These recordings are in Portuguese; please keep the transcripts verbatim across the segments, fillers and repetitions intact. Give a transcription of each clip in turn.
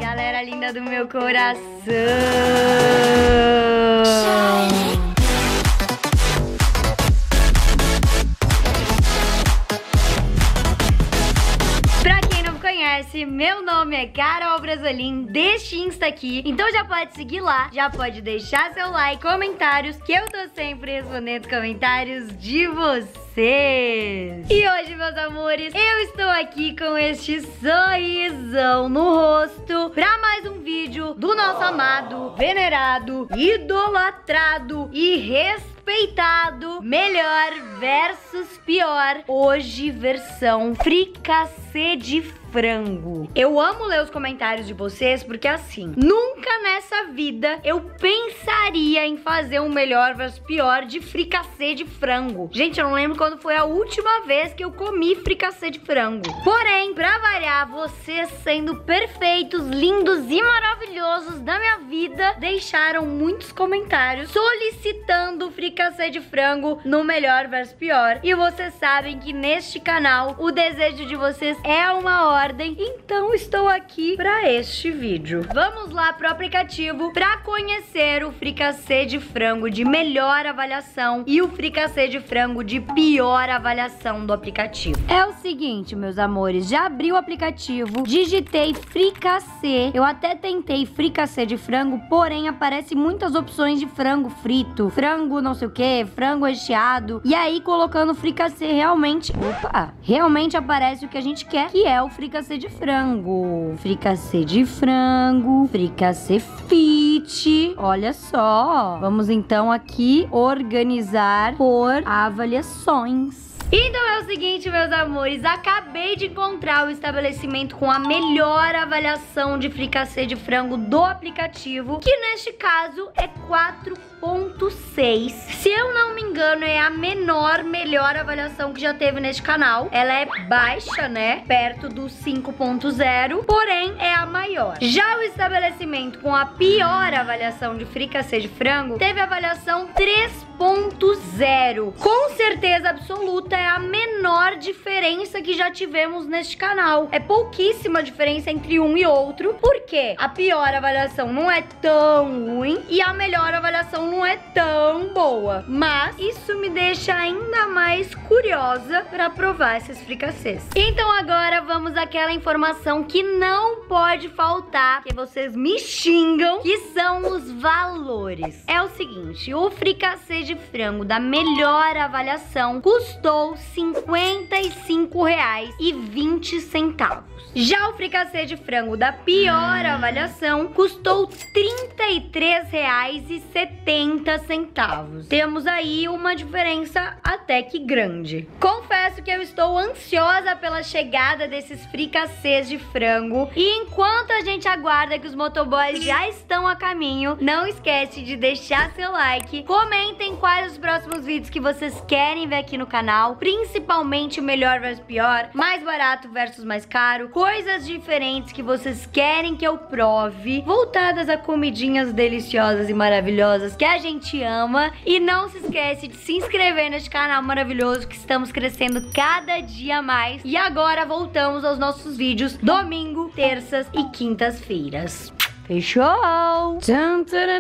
Galera linda do meu coração. Meu nome é Carol Brasolim, deste Insta aqui. Então já pode seguir lá, já pode deixar seu like, comentários, que eu tô sempre respondendo comentários de vocês. E hoje, meus amores, eu estou aqui com este sorrisão no rosto pra mais um vídeo do nosso amado, venerado, idolatrado e respeitado melhor versus pior. Hoje, versão fricassê de frango. Eu amo ler os comentários de vocês porque assim, nunca nessa vida eu pensaria em fazer um melhor versus pior de fricassê de frango. Gente, eu não lembro quando foi a última vez que eu comi fricassê de frango. Porém, pra variar, vocês sendo perfeitos, lindos e maravilhosos da minha vida, deixaram muitos comentários solicitando fricassê de frango no melhor versus pior. E vocês sabem que neste canal o desejo de vocês é uma ordem. Então estou aqui para este vídeo. Vamos lá pro aplicativo para conhecer o fricassê de frango de melhor avaliação e o fricassê de frango de pior avaliação do aplicativo. É o seguinte, meus amores, já abri o aplicativo, digitei fricassê, eu até tentei fricassê de frango, porém aparece muitas opções de frango frito, frango não sei o que, frango recheado, e aí colocando fricassê realmente, opa, realmente aparece o que a gente quer, que é o fricassê fricassê de frango, fricassê de frango, fricassê fit. Olha só, vamos então aqui organizar por avaliações. Então é o seguinte, meus amores, acabei de encontrar o estabelecimento com a melhor avaliação de fricassê de frango do aplicativo, que neste caso é quatro ponto seis. Se eu não me engano, é a menor, melhor avaliação que já teve neste canal. Ela é baixa, né? Perto do cinco ponto zero, porém é a maior. Já o estabelecimento com a pior avaliação de fricassê de frango teve avaliação três ponto zero. Com certeza absoluta é a menor diferença que já tivemos neste canal. É pouquíssima diferença entre um e outro, porque a pior avaliação não é tão ruim e a melhor avaliação não é tão boa. Mas isso me deixa ainda mais curiosa para provar esses fricassês. Então agora vamos àquela informação que não pode faltar, que vocês me xingam, que são os valores. É o seguinte, o fricassê de frango da melhor avaliação custou cinquenta e cinco reais e vinte centavos. Já o fricassê de frango da pior avaliação custou trinta e três reais e setenta centavos. Temos aí uma diferença até que grande. Confesso que eu estou ansiosa pela chegada desses fricassês de frango, e enquanto a gente aguarda que os motoboys já estão a caminho, não esquece de deixar seu like, comentem quais os próximos vídeos que vocês querem ver aqui no canal, principalmente o melhor versus pior, mais barato versus mais caro, coisas diferentes que vocês querem que eu prove, voltadas a comidinhas deliciosas e maravilhosas que a gente ama. E não se esquece de se inscrever neste canal maravilhoso, que estamos crescendo cada dia mais. E agora voltamos aos nossos vídeos domingo, terças e quintas-feiras. Fechou? Tchan,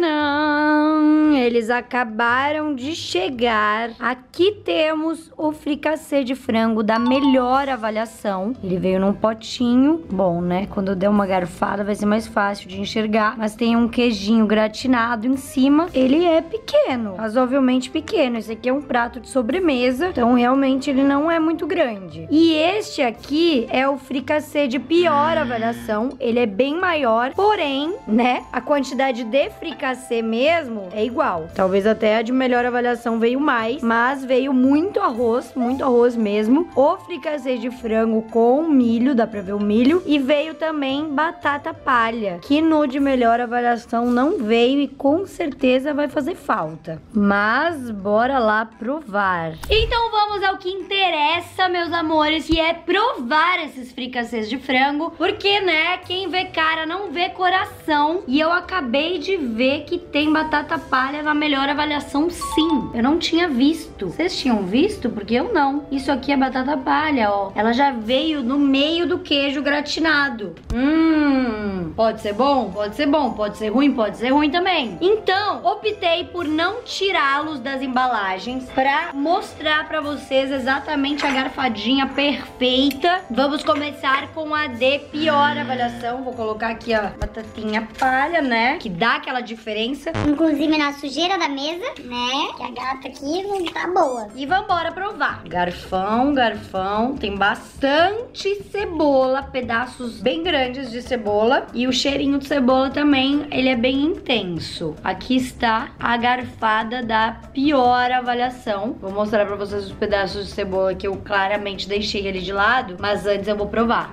tcharam. Eles acabaram de chegar. Aqui temos o fricassê de frango da melhor avaliação. Ele veio num potinho. Bom, né? Quando eu der uma garfada vai ser mais fácil de enxergar. Mas tem um queijinho gratinado em cima. Ele é pequeno, razoavelmente pequeno. Esse aqui é um prato de sobremesa, então realmente ele não é muito grande. E este aqui é o fricassê de pior avaliação. Ele é bem maior, porém, né, a quantidade de fricassê mesmo é igual. Talvez até a de melhor avaliação veio mais, mas veio muito arroz, muito arroz mesmo. O fricassê de frango com milho, dá pra ver o milho, e veio também batata palha, que no de melhor avaliação não veio e com certeza vai fazer falta. Mas bora lá provar. Então vamos ao que interessa, meus amores, que é provar esses fricassês de frango, porque, né, quem vê cara não vê coração. E eu acabei de ver que tem batata palha na melhor avaliação, sim. Eu não tinha visto. Vocês tinham visto? Porque eu não. Isso aqui é batata palha, ó. Ela já veio no meio do queijo gratinado. Hum... Pode ser bom? Pode ser bom. Pode ser ruim? Pode ser ruim também. Então, optei por não tirá-los das embalagens pra mostrar pra vocês exatamente a garfadinha perfeita. Vamos começar com a de pior avaliação. Vou colocar aqui a batatinha palha, né? Que dá aquela diferença. Inclusive na sujeira da mesa, né? Que a gata aqui não tá boa. E vambora provar. Garfão, garfão. Tem bastante cebola, pedaços bem grandes de cebola. E o cheirinho de cebola também, ele é bem intenso. Aqui está a garfada da pior avaliação. Vou mostrar pra vocês os pedaços de cebola que eu claramente deixei ali de lado. Mas antes eu vou provar.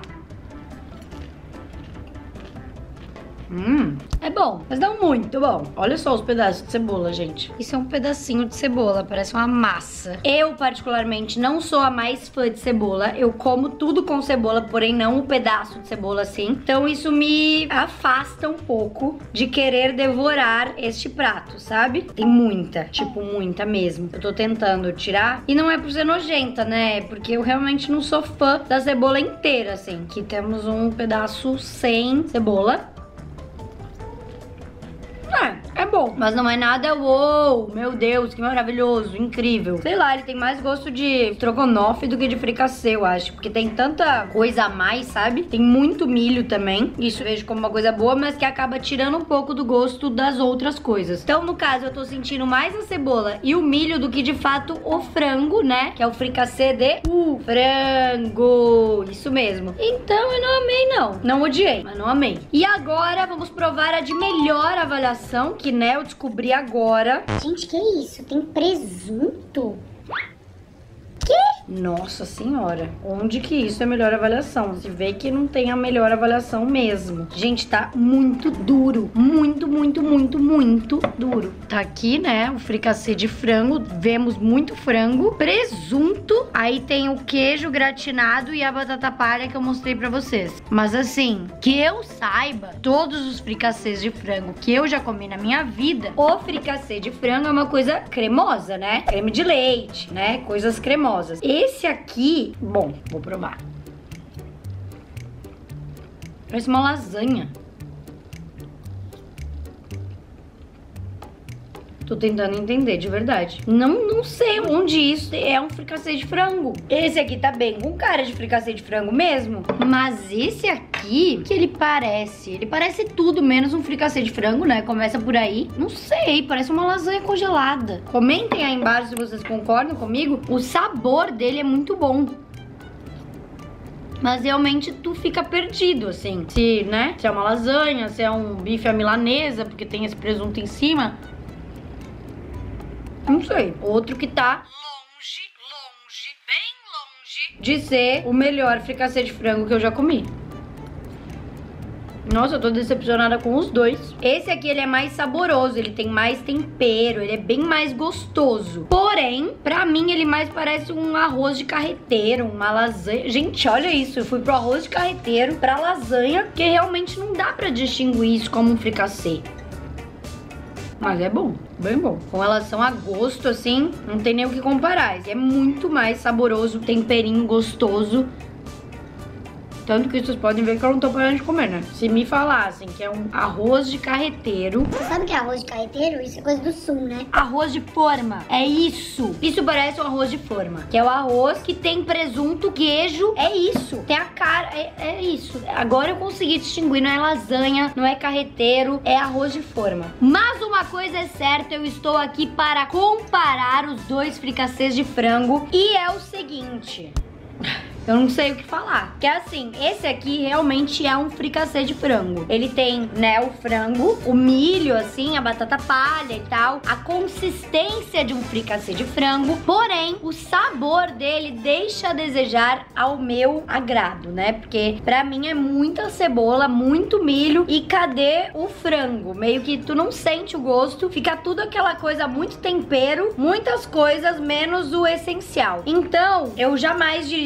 Hum, é bom, mas não muito bom. Olha só os pedaços de cebola, gente. Isso é um pedacinho de cebola, parece uma massa. Eu, particularmente, não sou a mais fã de cebola. Eu como tudo com cebola, porém não um pedaço de cebola assim. Então isso me afasta um pouco de querer devorar este prato, sabe? Tem muita, tipo muita mesmo. Eu tô tentando tirar. E não é por ser nojenta, né? Porque eu realmente não sou fã da cebola inteira, assim. Aqui temos um pedaço sem cebola. É, é bom, mas não é nada uou, meu Deus, que maravilhoso, incrível. Sei lá, ele tem mais gosto de estrogonofe do que de fricassê, eu acho, porque tem tanta coisa a mais, sabe? Tem muito milho também, isso eu vejo como uma coisa boa, mas que acaba tirando um pouco do gosto das outras coisas. Então, no caso, eu tô sentindo mais a cebola e o milho do que, de fato, o frango, né? Que é o fricassê de uh, frango, isso mesmo. Então, eu não amei, não. Não odiei, mas não amei. E agora, vamos provar a de melhor avaliação, que, né, eu descobri agora. Gente, que isso? Tem presunto? Nossa senhora, onde que isso é melhor avaliação? Se vê que não tem a melhor avaliação mesmo. Gente, tá muito duro. Muito, muito, muito, muito duro. Tá aqui, né, o fricassê de frango. Vemos muito frango. Presunto. Aí tem o queijo gratinado e a batata palha que eu mostrei pra vocês. Mas assim, que eu saiba, todos os fricassês de frango que eu já comi na minha vida, o fricassê de frango é uma coisa cremosa, né? Creme de leite, né? Coisas cremosas. Esse aqui, bom, vou provar. Parece uma lasanha. Tô tentando entender, de verdade. Não, não sei onde isso é um fricassê de frango. Esse aqui tá bem com cara de fricassê de frango mesmo. Mas esse aqui, que ele parece? Ele parece tudo menos um fricassê de frango, né? Começa por aí. Não sei, parece uma lasanha congelada. Comentem aí embaixo se vocês concordam comigo. O sabor dele é muito bom. Mas realmente tu fica perdido, assim. Se, né? Se é uma lasanha, se é um bife à milanesa, porque tem esse presunto em cima. Não sei. Outro que tá longe, longe, bem longe de ser o melhor fricassê de frango que eu já comi. Nossa, eu tô decepcionada com os dois. Esse aqui, ele é mais saboroso, ele tem mais tempero, ele é bem mais gostoso. Porém, pra mim, ele mais parece um arroz de carreteiro, uma lasanha. Gente, olha isso, eu fui pro arroz de carreteiro, pra lasanha, que realmente não dá pra distinguir isso como um fricassê. Mas é bom, bem bom. Com relação a gosto, assim, não tem nem o que comparar. Esse é muito mais saboroso, temperinho gostoso. Tanto que vocês podem ver que eu não tô parando de comer, né? Se me falassem que é um arroz de carreteiro... Você sabe o que é arroz de carreteiro? Isso é coisa do sul, né? Arroz de forma. É isso. Isso parece um arroz de forma. Que é o arroz que tem presunto, queijo. É isso. Tem a cara... É, é isso. Agora eu consegui distinguir. Não é lasanha, não é carreteiro. É arroz de forma. Mas uma coisa é certa. Eu estou aqui para comparar os dois fricassês de frango. E é o seguinte... Eu não sei o que falar. Que é assim, esse aqui realmente é um fricassê de frango. Ele tem, né, o frango, o milho, assim, a batata palha e tal. A consistência de um fricassê de frango. Porém, o sabor dele deixa a desejar ao meu agrado, né? Porque pra mim é muita cebola, muito milho. E cadê o frango? Meio que tu não sente o gosto. Fica tudo aquela coisa, muito tempero, muitas coisas, menos o essencial. Então, eu jamais diria que ele é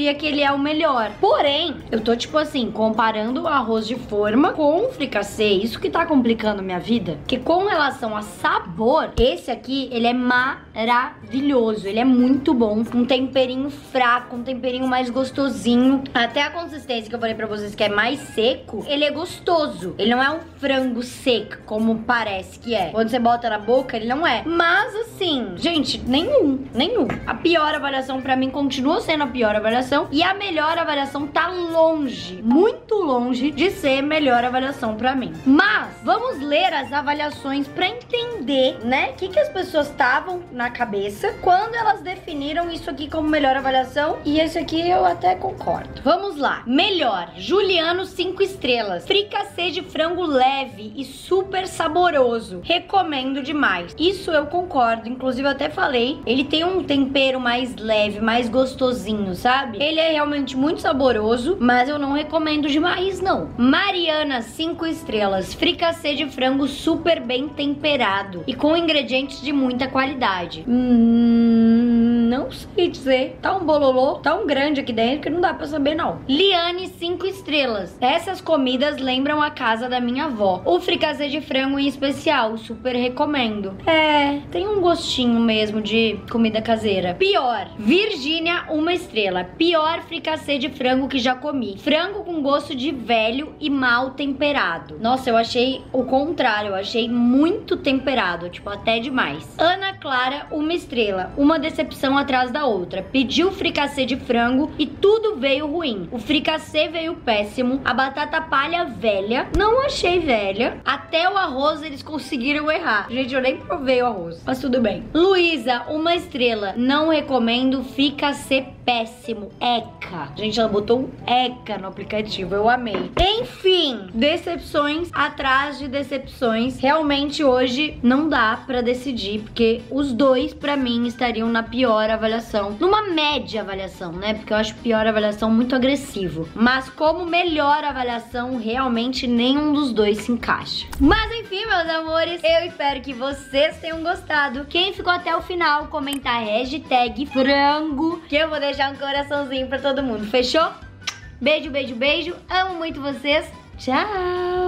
é o melhor. Porém, eu tô tipo assim, comparando o arroz de forma com o fricassê. Isso que tá complicando minha vida. Porque com relação a sabor, esse aqui, ele é maravilhoso. Ele é muito bom. Um temperinho fraco, um temperinho mais gostosinho. Até a consistência que eu falei pra vocês que é mais seco, ele é gostoso. Ele não é um frango seco, como parece que é. Quando você bota na boca, ele não é. Mas assim, gente, nenhum, nenhum. A pior avaliação pra mim continua sendo a pior avaliação. E a melhor avaliação tá longe, muito longe de ser melhor avaliação pra mim. Mas, vamos ler as avaliações pra entender, né, o que, que as pessoas estavam na cabeça quando elas definiram isso aqui como melhor avaliação. E esse aqui eu até concordo. Vamos lá. Melhor, Juliano cinco estrelas. Fricassê de frango leve e super saboroso. Recomendo demais. Isso eu concordo. Inclusive eu até falei, ele tem um tempero mais leve, mais gostosinho, sabe? Ele é realmente muito saboroso, mas eu não recomendo demais, não. Mariana, cinco estrelas. Fricassê de frango super bem temperado e com ingredientes de muita qualidade. Hum, não sei dizer. Tá um bololô, tá um grande aqui dentro que não dá pra saber, não. Liane, cinco estrelas. Essas comidas lembram a casa da minha avó. O fricassê de frango em especial, super recomendo. É, tem um gostinho mesmo de comida caseira. Pior, Virgínia, uma estrela. Pior fricassê de frango que já comi. Frango com gosto de velho e mal temperado. Nossa, eu achei o contrário. Eu achei muito temperado, tipo, até demais. Ana Clara, uma estrela. Uma decepção atrás da outra. Pediu fricassê de frango e tudo veio ruim. O fricassê veio péssimo. A batata palha velha. Não achei velha. Até o arroz eles conseguiram errar. Gente, eu nem provei o arroz, mas tudo bem. Luísa, uma estrela. Não recomendo, fica ser péssimo. Eca. Gente, ela botou um eca no aplicativo. Eu amei. Enfim, decepções atrás de decepções. Realmente hoje não dá pra decidir, porque os dois pra mim estariam na pior avaliação. Numa média avaliação, né? Porque eu acho pior avaliação muito agressivo. Mas como melhor avaliação, realmente nenhum dos dois se encaixa. Mas enfim, meus amores, eu espero que vocês tenham gostado. Quem ficou até o final, comentar hashtag frango, que eu vou deixar um coraçãozinho pra todo mundo. Fechou? Beijo, beijo, beijo. Amo muito vocês. Tchau!